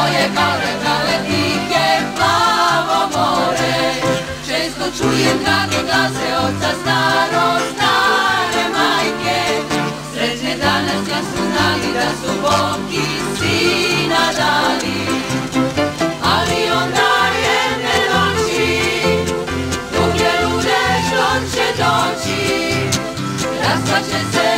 moje male dike, plavo more. Često čujem drage glase oca stare majke. Srećne danas ja su znali da su Bog i sina dali. Ali onda jedne noći druge lude što će doći, rastaće se